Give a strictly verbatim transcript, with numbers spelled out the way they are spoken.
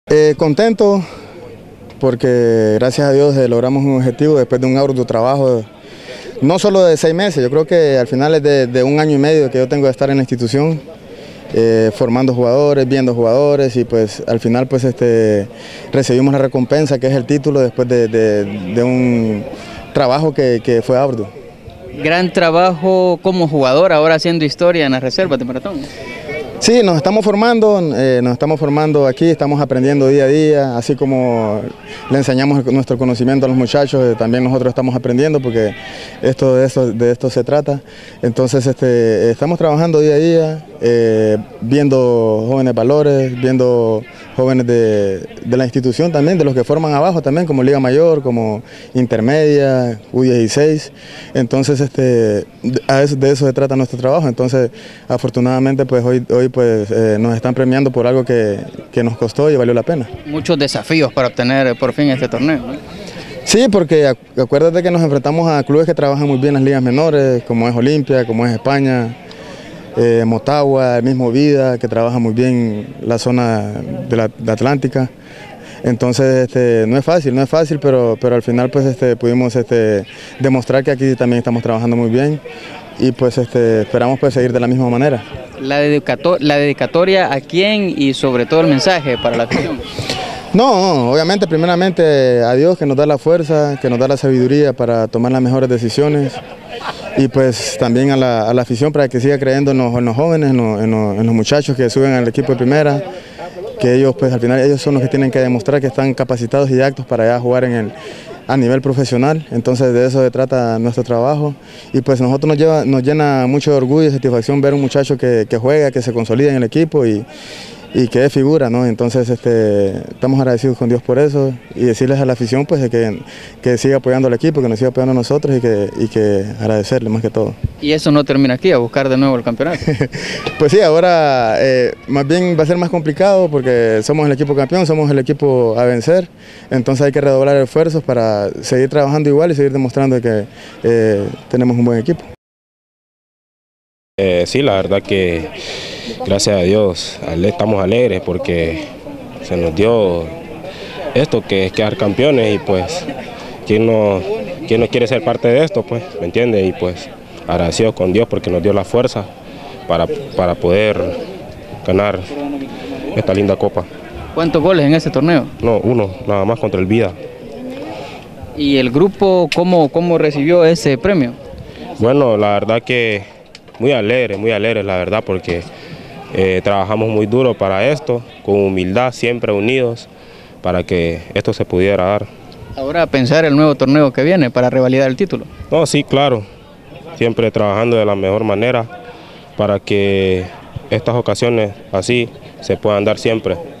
Eh, contento porque gracias a Dios eh, logramos un objetivo después de un arduo trabajo, no solo de seis meses, yo creo que al final es de, de un año y medio que yo tengo de estar en la institución, eh, formando jugadores, viendo jugadores y pues al final pues este, recibimos la recompensa que es el título después de, de, de un trabajo que, que fue arduo. Gran trabajo como jugador, ahora haciendo historia en las reservas de maratón. Sí, nos estamos formando, eh, nos estamos formando aquí, estamos aprendiendo día a día, así como le enseñamos nuestro conocimiento a los muchachos, eh, también nosotros estamos aprendiendo porque esto, de, esto, de esto se trata. Entonces este, estamos trabajando día a día, eh, viendo jóvenes valores, viendo jóvenes de, de la institución también, de los que forman abajo también, como Liga Mayor, como Intermedia, U dieciséis. Entonces este, de, eso, de eso se trata nuestro trabajo. Entonces afortunadamente pues hoy, hoy pues eh, nos están premiando por algo que, que nos costó y valió la pena. Muchos desafíos para obtener por fin este torneo, ¿no? Sí, porque acuérdate que nos enfrentamos a clubes que trabajan muy bien en las ligas menores, como es Olimpia, como es España, eh, Motagua, el mismo Vida, que trabaja muy bien la zona de la de Atlántica. Entonces este, no es fácil, no es fácil, pero, pero al final pues este, pudimos este, demostrar que aquí también estamos trabajando muy bien y pues este, esperamos pues seguir de la misma manera. La, dedicato la dedicatoria a quién y sobre todo el mensaje para la afición. No, obviamente primeramente a Dios que nos da la fuerza, que nos da la sabiduría para tomar las mejores decisiones y pues también a la, a la afición para que siga creyendo en los, en los jóvenes, en los, en, los, en los muchachos que suben al equipo de primera, que ellos pues al final ellos son los que tienen que demostrar que están capacitados y aptos para ya jugar en el, a nivel profesional. Entonces de eso se trata nuestro trabajo y pues nosotros nos, lleva, nos llena mucho de orgullo y satisfacción ver un muchacho que, que juega, que se consolida en el equipo y, y que es figura, ¿no? Entonces este, estamos agradecidos con Dios por eso y decirles a la afición pues que, que siga apoyando al equipo, que nos siga apoyando a nosotros y que, y que agradecerle más que todo. Y eso no termina aquí, a buscar de nuevo el campeonato. Pues sí, ahora eh, más bien va a ser más complicado porque somos el equipo campeón, somos el equipo a vencer, entonces hay que redoblar esfuerzos para seguir trabajando igual y seguir demostrando que eh, tenemos un buen equipo. Eh, sí, la verdad que gracias a Dios estamos alegres porque se nos dio esto que es quedar campeones y pues ¿quién no, quién no quiere ser parte de esto? Pues, ¿me entiende? Y pues agradecidos con Dios porque nos dio la fuerza para, para poder ganar esta linda copa. ¿Cuántos goles en ese torneo? No, uno, nada más contra el Vida. ¿Y el grupo cómo, cómo recibió ese premio? Bueno, la verdad que muy alegre, muy alegre la verdad porque eh, trabajamos muy duro para esto, con humildad, siempre unidos, para que esto se pudiera dar. Ahora a pensar el nuevo torneo que viene para revalidar el título. No, sí, claro, siempre trabajando de la mejor manera para que estas ocasiones así se puedan dar siempre.